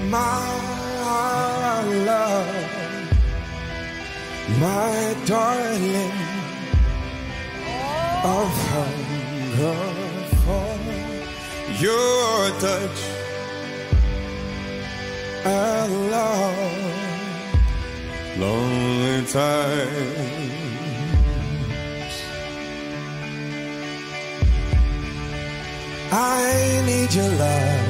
my love, my darling, I've hunger for your touch and love. Lonely times, I need your love.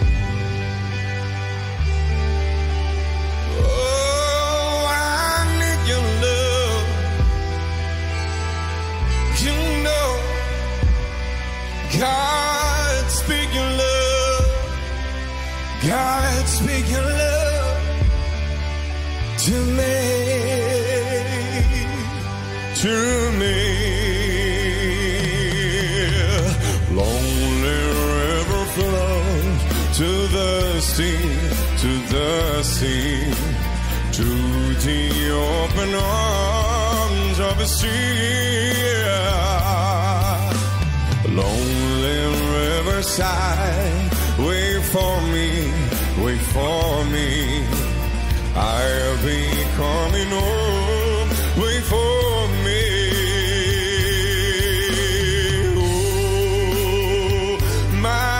God, speak your love. God, speak your love to me, to me. Lonely river flows to the sea, to the sea, to the open arms of the sea. Lonely riverside, wait for me, wait for me. I'll be coming home, wait for me. Oh, my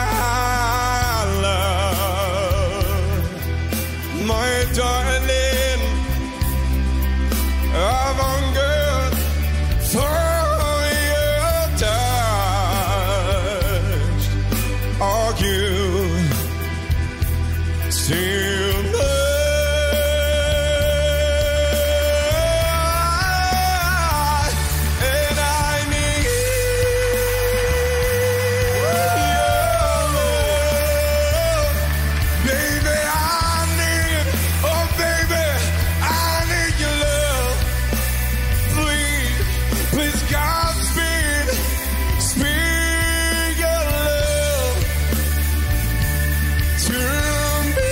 love, my darling, I've hungered for still and I need your love, baby. I need, oh baby, I need your love. Please, please, God, speak your love to me.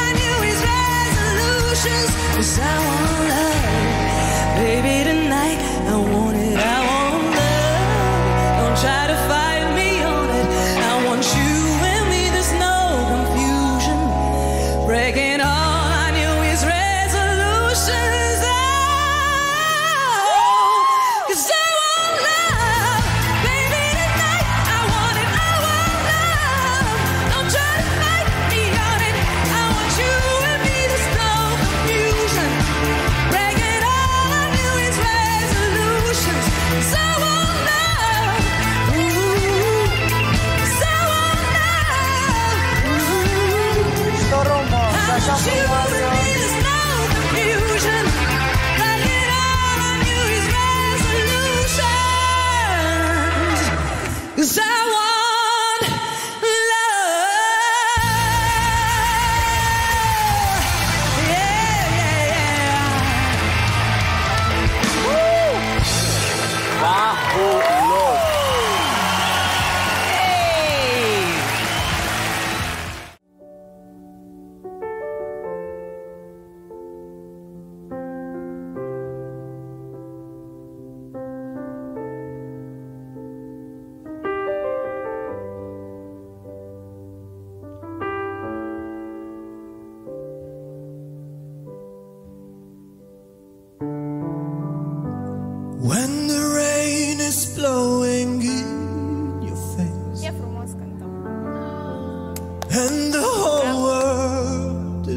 Cause I want love, baby, tonight.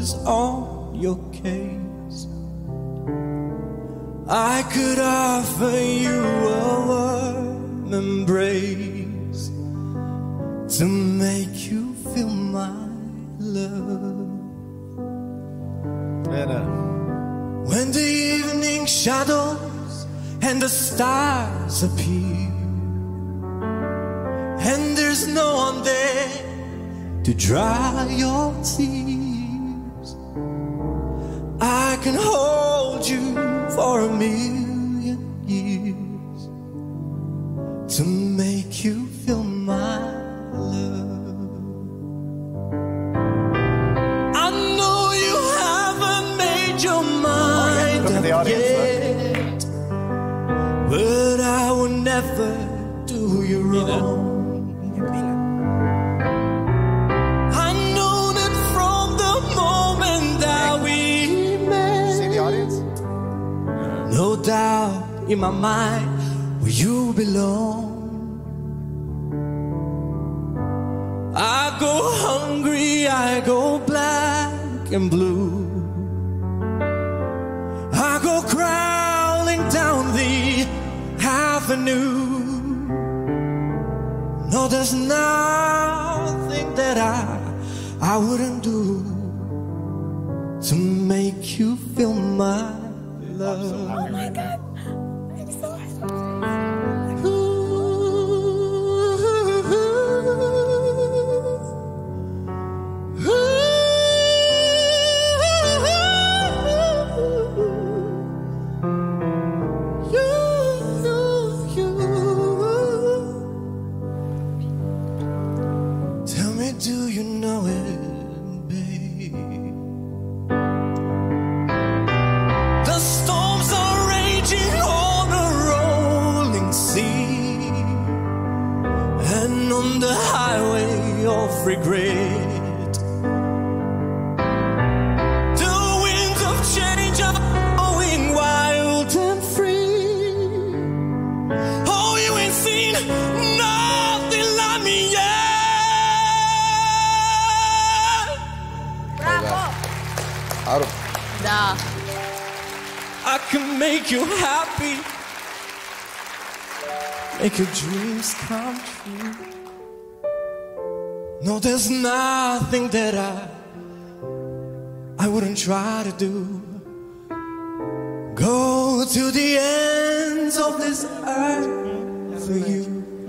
is on your case. I could offer you a warm embrace to make you feel my love. When the evening shadows and the stars appear, and there's no one there to dry your tears, I can hold you for 1,000,000 years to make you feel my love. I know you haven't made your mind up yet, but I will never do you wrong. I know that from the moment that we met, see the audience? No doubt in my mind where you belong. I go hungry, I go black and blue, I go crawling down the avenue. No, there's nothing that I wouldn't do to make you feel my love. Oh my God, I'm so Do you know it, babe? The storms are raging on a rolling sea, and on the highway of regret, the winds of change are blowing wild and free. Oh, you ain't seen nothing like me yet. Да. I can make you happy, make your dreams come true. No, there's nothing that I wouldn't try to do. Go to the ends of this earth for you,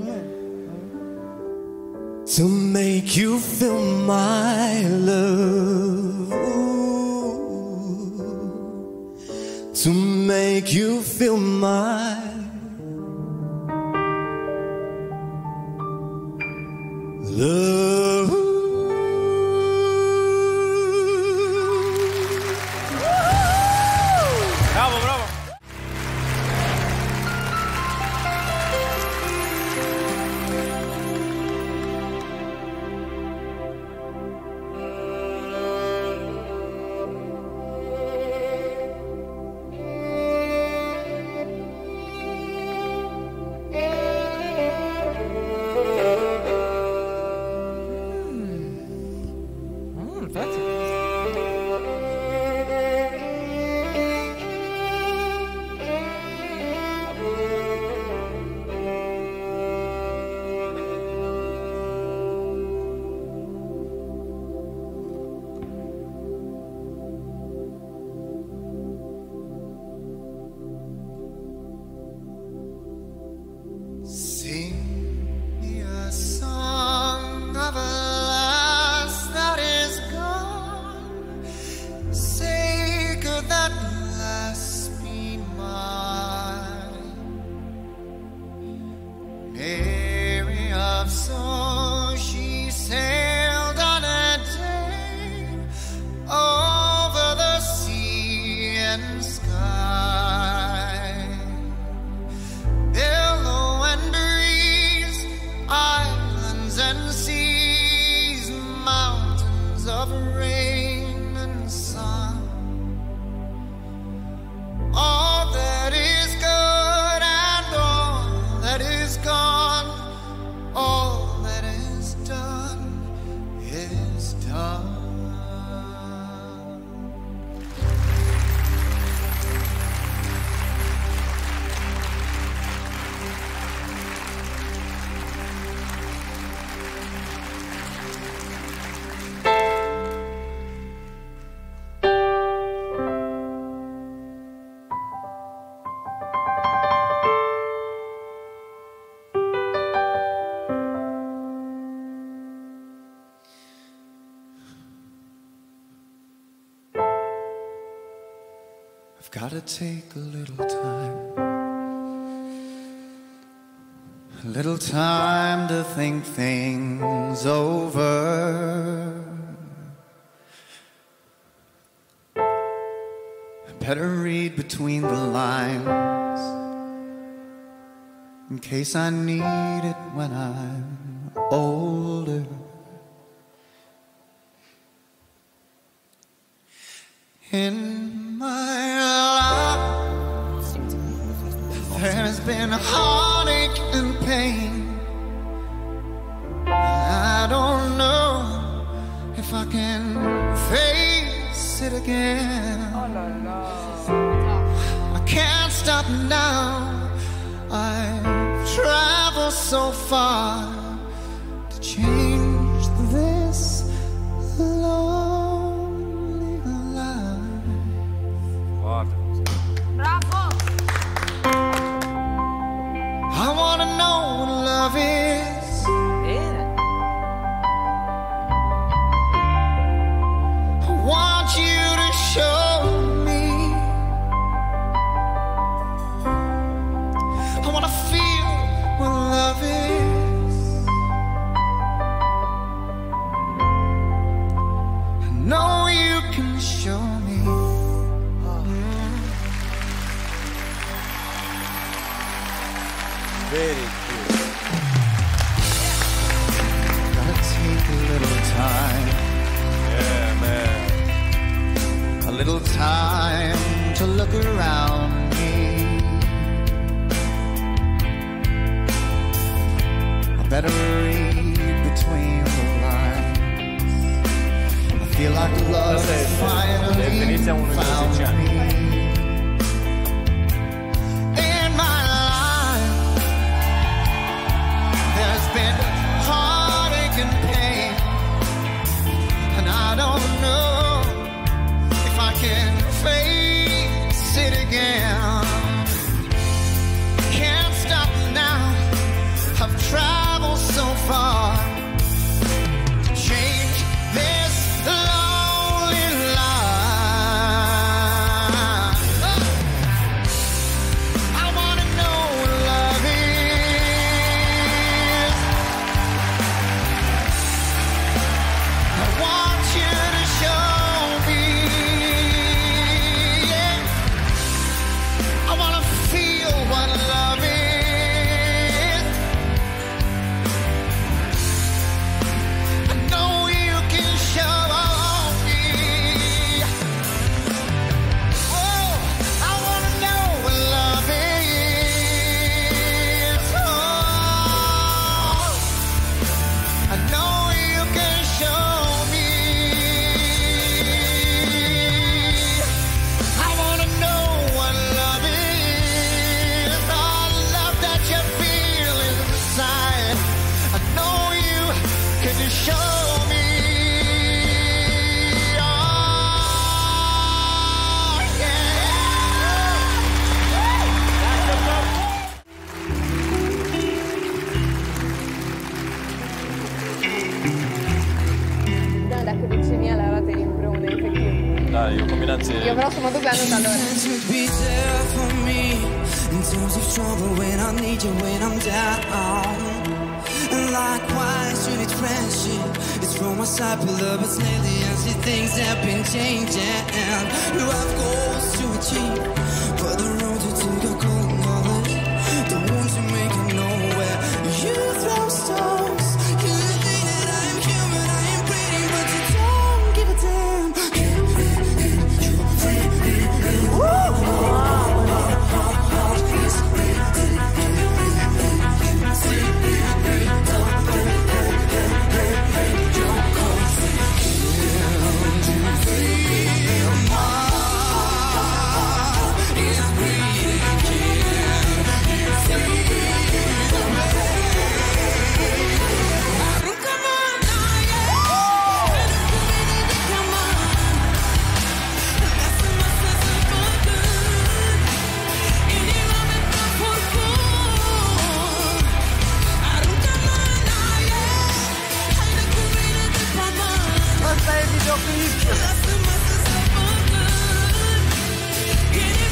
to make you feel my love, to make you feel my love. Bravo, bravo. Sing me a song of a lass that is gone. I've gotta take a little time. A little time to think things over. Better read between the lines in case I need it when I'm older. In my life, there's been heartache and pain. I don't know if I can face it again. I can't stop now. I've traveled so far to change this lonely life. Bravo! I wanna know what love is. I want you to show me. I wanna feel what love is. I know you can show me. Very cool. Gotta take a little time. Yeah, man. A little time to look around me. I better read between the lines. I feel like love has finally found me. In my life, there's been heartache and pain, and I don't know if I can face it again. Can't stop now. I've traveled so far to change this lonely life. I wanna know what love is. I want you to show me. I wanna feel what love is. I know you can show me. Oh, I wanna know what love is. Oh, I know you can show me. I wanna know what love is. All love that you feel inside. I know you can show me. Oh, Da, dacă de ce mie le arată împreună, efectiv. Da, e o combinație. Eu vreau să mă duc la nota lor. To be there for me in times of trouble, when I need you, when I'm down. And likewise, you need friendship. It's from my side, but love is lately, and see things have been changing. You have goals to achieve, but the road you took are calling others. The ones you make it nowhere. You throw stones. You think that I am human, I am pretty, but you don't give a damn. Ăsta e videoclip.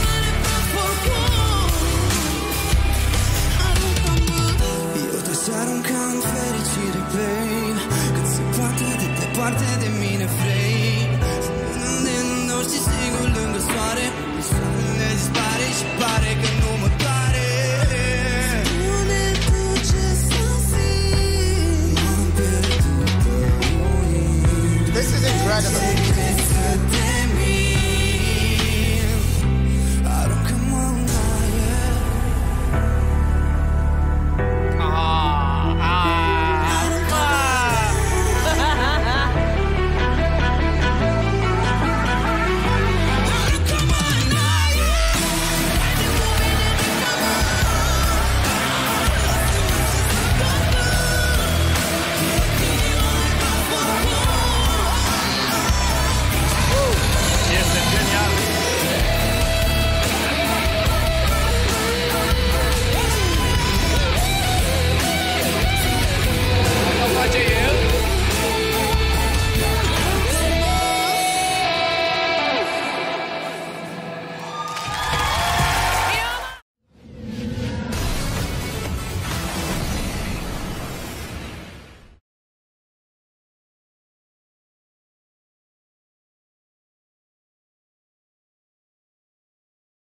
Decât să te